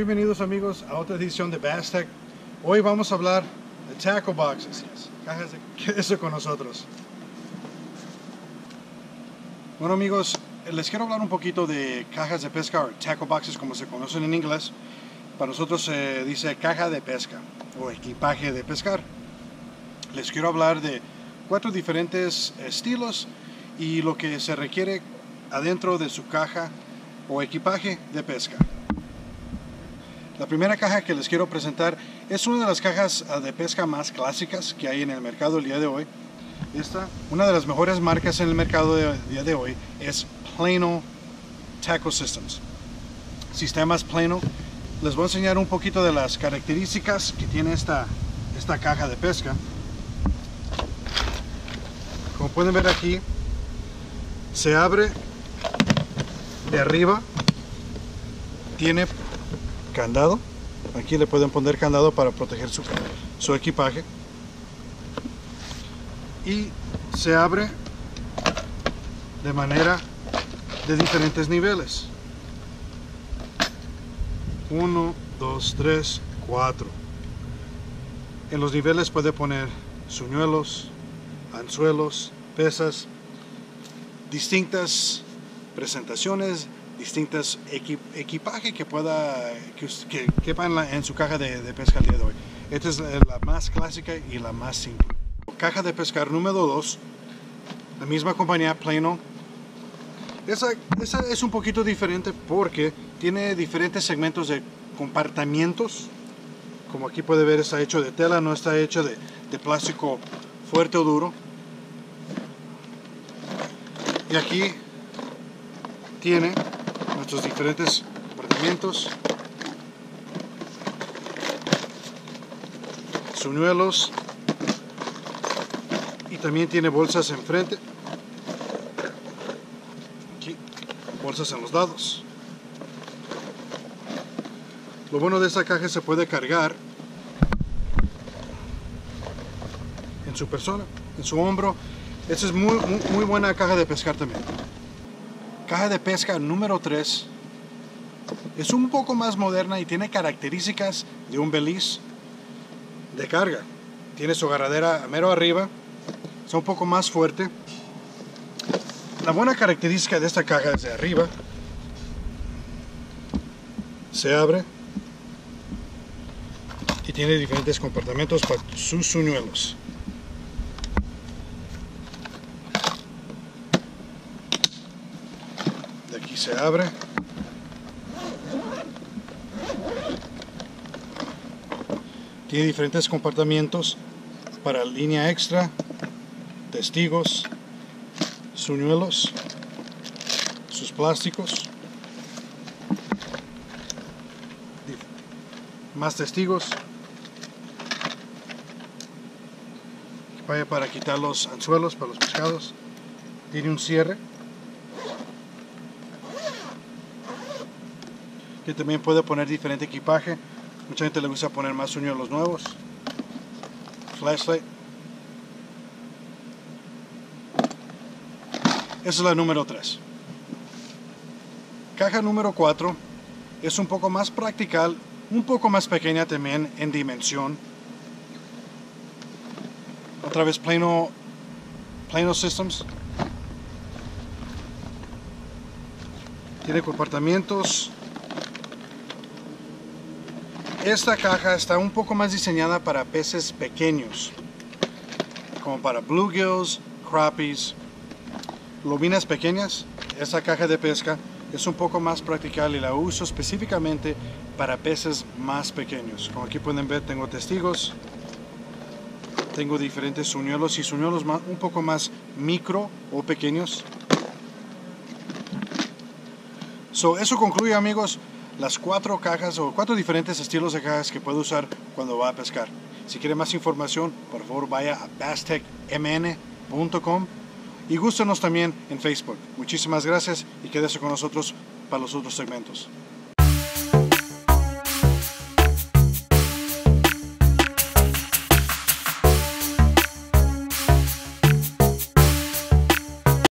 bienvenidos amigos a otra edición de Bass Tech. Hoy vamos a hablar de tackle boxes, cajas de queso con nosotros. Bueno amigos, les quiero hablar un poquito de cajas de pesca o tackle boxes como se conocen en inglés. Para nosotros se dice caja de pesca o equipaje de pescar. Les quiero hablar de 4 diferentes estilos y lo que se requiere adentro de su caja o equipaje de pesca. La primera caja que les quiero presentar es una de las cajas de pesca más clásicas que hay en el mercado el día de hoy. Una de las mejores marcas en el mercado del día de hoy es Plano Tackle Systems. Sistemas Plano. Les voy a enseñar un poquito de las características que tiene esta caja de pesca. Como pueden ver aquí, se abre de arriba, tiene candado. Aquí le pueden poner candado para proteger su equipaje, y se abre de manera de diferentes niveles: 1, 2, 3, 4. En los niveles puede poner suñuelos, anzuelos, pesas, distintas presentaciones, distintas equipaje que quepan en su caja de pesca el día de hoy. Esta es la más clásica y la más simple. Caja de pescar número 2, la misma compañía Plano. Esa es un poquito diferente porque tiene diferentes segmentos de compartimientos. Como aquí puede ver, está hecho de tela, no está hecho de plástico fuerte o duro. Y aquí tiene nuestros diferentes compartimientos, suñuelos, y también tiene bolsas enfrente, aquí bolsas en los lados. Lo bueno de esta caja es que se puede cargar en su persona, en su hombro. Esta es muy buena caja de pescar también. Caja de pesca número 3 es un poco más moderna y tiene características de un beliz de carga. Tiene su agarradera mero arriba, es un poco más fuerte. La buena característica de esta caja es de arriba. Se abre y tiene diferentes compartimentos para sus suñuelos. De aquí se abre. Tiene diferentes compartimentos para línea extra, testigos, suñuelos, sus plásticos, más testigos, vaya para quitar los anzuelos para los pescados. Tiene un cierre que también puede poner diferente equipaje. Mucha gente le gusta poner más suñuelos nuevos. Flashlight. Esa es la número 3. Caja número 4 es un poco más practical, un poco más pequeña también en dimensión. Otra vez Plano Systems. Tiene compartimientos. Esta caja está un poco más diseñada para peces pequeños, como para bluegills, crappies, lobinas pequeñas. Esta caja de pesca es un poco más practical y la uso específicamente para peces más pequeños. Como aquí pueden ver, tengo testigos, tengo diferentes suñuelos y suñuelos un poco más micro o pequeños. Eso concluye, amigos, las 4 cajas o 4 diferentes estilos de cajas que puede usar cuando va a pescar. Si quiere más información, por favor vaya a basstechmn.com y gústenos también en Facebook. Muchísimas gracias y quédese con nosotros para los otros segmentos.